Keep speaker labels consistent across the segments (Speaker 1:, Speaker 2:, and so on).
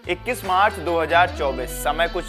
Speaker 1: 21 मार्च 2024 समय कुछ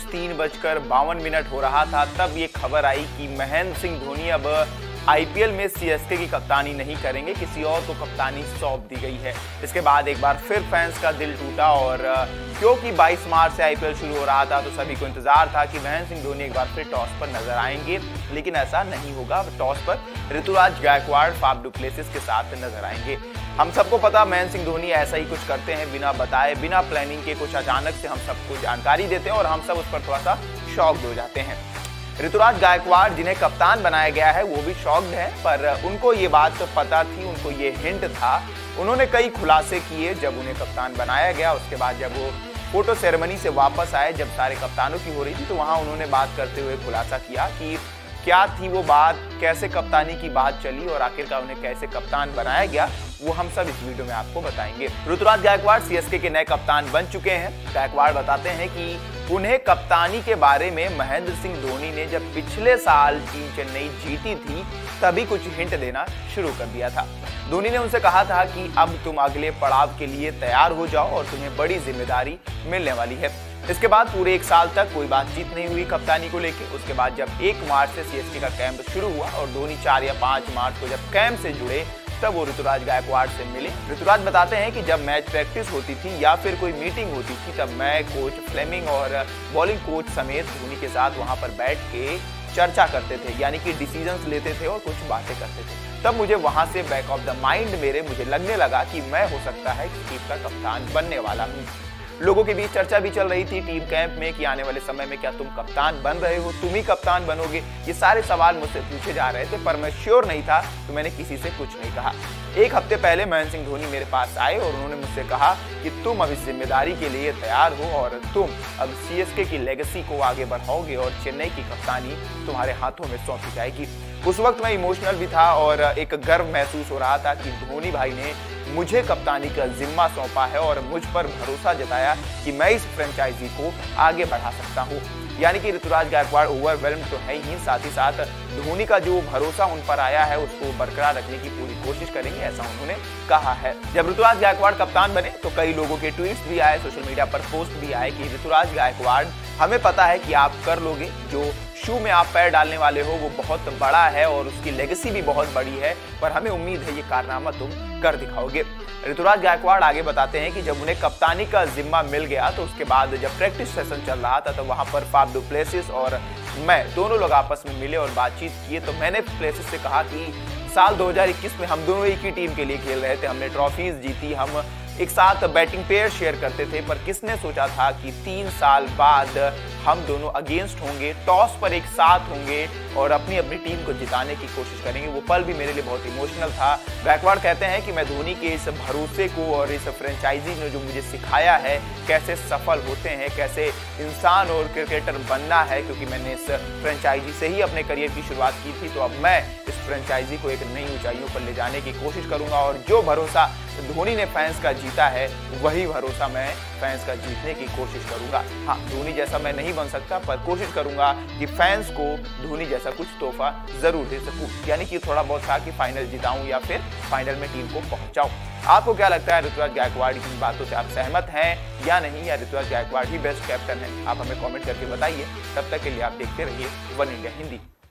Speaker 1: 3:52 हो रहा था, तब ये खबर आई कि महेंद्र सिंह धोनी अब आईपीएल में सीएसके की कप्तानी नहीं करेंगे, किसी और को कप्तानी सौंप दी गई है। इसके बाद एक बार फिर फैंस का दिल टूटा और क्योंकि 22 मार्च से आईपीएल शुरू हो रहा था तो सभी को इंतजार था कि महेंद्र सिंह धोनी एक बार फिर टॉस पर नजर आएंगे, लेकिन ऐसा नहीं होगा। टॉस पर Ruturaj Gaikwad Faf du Plessis के साथ नजर आएंगे। हम सबको पता महेंद्र सिंह धोनी ऐसा ही कुछ करते हैं, बिना बताए बिना प्लानिंग के कुछ अचानक से हम सबको जानकारी देते हैं और हम सब उस पर थोड़ा सा शॉक्ड हो जाते हैं। ऋतुराज गायकवाड़ जिन्हें कप्तान बनाया गया है वो भी शॉक्ड है, पर उनको ये बात तो पता थी, उनको ये हिंट था। उन्होंने कई खुलासे किए जब उन्हें कप्तान बनाया गया। उसके बाद जब वो फोटो सेरेमनी से वापस आए, जब सारे कप्तानों की हो रही थी, तो वहां उन्होंने बात करते हुए खुलासा किया कि क्या थी वो बात, कैसे कप्तानी की बात चली और आखिरकार उन्हें कैसे कप्तान बनाया गया, वो हम सब इस वीडियो में आपको बताएंगे। ऋतुराज गायकवाड़ सीएसके के नए कप्तान बन चुके हैं। गायकवाड़ बताते हैं कि उन्हें कप्तानी के बारे में महेंद्र सिंह धोनी ने जब पिछले साल टीम चेन्नई जीती थी तभी कुछ हिंट देना शुरू कर दिया था। धोनी ने उनसे कहा था कि अब तुम अगले पड़ाव के लिए तैयार हो जाओ और तुम्हें बड़ी जिम्मेदारी मिलने वाली है। इसके बाद पूरे एक साल तक कोई बातचीत नहीं हुई कप्तानी को लेकर। उसके बाद जब 1 मार्च से सीएसके का कैंप शुरू हुआ और धोनी 4 या 5 मार्च को जब कैंप से जुड़े तब वो ऋतुराज गायकवाड़ से मिले। ऋतुराज बताते हैं कि जब मैच प्रैक्टिस होती थी या फिर कोई मीटिंग होती थी तब मैं, कोच फ्लेमिंग और बॉलिंग कोच समेत धोनी के साथ वहां पर बैठ के चर्चा करते थे, यानी कि डिसीजंस लेते थे और कुछ बातें करते थे। तब मुझे वहां से बैक ऑफ द माइंड मुझे लगने लगा कि मैं हो सकता है कि टीम का कप्तान बनने वाला हूँ। लोगों के बीच चर्चा भी चल रही थी टीम कैंप में कि आने वाले समय में क्या तुम कप्तान बन रहे हो, तुम ही कप्तान बनोगे। ये सारे सवाल मुझसे पूछे जा रहे थे, पर मैं श्योर नहीं था तो मैंने किसी से कुछ नहीं कहा। 1 हफ्ते पहले महेंद्र सिंह धोनी मेरे पास आए और उन्होंने मुझसे कहा कि तुम अब इस जिम्मेदारी के लिए तैयार हो और तुम अब सीएसके की लेगेसी को आगे बढ़ाओगे और चेन्नई की कप्तानी तुम्हारे हाथों में सौंपी जाएगी। उस वक्त मैं इमोशनल भी था और एक गर्व महसूस हो रहा था कि धोनी भाई ने मुझे कप्तानी का जिम्मा सौंपा है और मुझ पर भरोसा जताया कि मैं इस फ्रेंचाइजी को आगे बढ़ा सकता हूँ। यानी कि ऋतुराज गायकवाड़ ओवरवेल्म तो है ही, साथ ही साथ धोनी का जो भरोसा उन पर आया है उसको बरकरार रखने की पूरी कोशिश करेंगे, ऐसा उन्होंने कहा है। जब ऋतुराज गायकवाड़ कप्तान बने तो कई लोगों के ट्वीट्स भी आए, सोशल मीडिया पर पोस्ट भी आए कि ऋतुराज गायकवाड़ हमें पता है कि आप कर लोगे, जो शू में आप पैर डालने वाले हो वो बहुत बड़ा है और उसकी लेगेसी भी बहुत बड़ी है, पर हमें उम्मीद है ये कारनामा तुम कर दिखाओगे। ऋतुराज गायकवाड़ आगे बताते हैं कि जब उन्हें कप्तानी का जिम्मा मिल गया तो उसके बाद जब प्रैक्टिस सेशन चल रहा था तो वहां पर फाफ डु प्लेसिस और मैं दोनों लोग आपस में मिले और बातचीत किए। तो मैंने प्लेसिस से कहा कि साल 2021 में हम दोनों एक ही टीम के लिए खेल रहे थे, हमने ट्रॉफीज जीती, हम एक साथ बैटिंग पेयर शेयर करते थे, पर किसने सोचा था कि 3 साल बाद हम दोनों अगेंस्ट होंगे, टॉस पर एक साथ होंगे और अपनी अपनी टीम को जिताने की कोशिश करेंगे। वो पल भी मेरे लिए बहुत इमोशनल था। गायकवाड़ कहते हैं कि मैं धोनी के इस भरोसे को और इस फ्रेंचाइजी ने जो मुझे सिखाया है कैसे सफल होते हैं, कैसे इंसान और क्रिकेटर बनना है, क्योंकि मैंने इस फ्रेंचाइजी से ही अपने करियर की शुरुआत की थी, तो अब मैं इस फ्रेंचाइजी को एक नई ऊंचाइयों पर ले जाने की कोशिश करूंगा और जो भरोसा धोनी ने फैंस का जीता है वही भरोसा मैं फैंस का जीतने की कोशिश करूंगा। हाँ, धोनी जैसा मैं नहीं बन सकता, पर कोशिश करूंगा कि फैंस को धोनी जैसा कुछ तोहफा जरूर दे सकूं, यानी कि थोड़ा बहुत था कि फाइनल जिताऊं या फिर फाइनल में टीम को पहुंचाऊं। आपको क्या लगता है, ऋतुराज गायकवाड़ की बातों से आप सहमत हैं या नहीं, या ऋतुराज गायकवाड़ ही बेस्ट कैप्टन है? आप हमें कमेंट करके बताइए। तब तक के लिए आप देखते रहिए वन इंडिया हिंदी।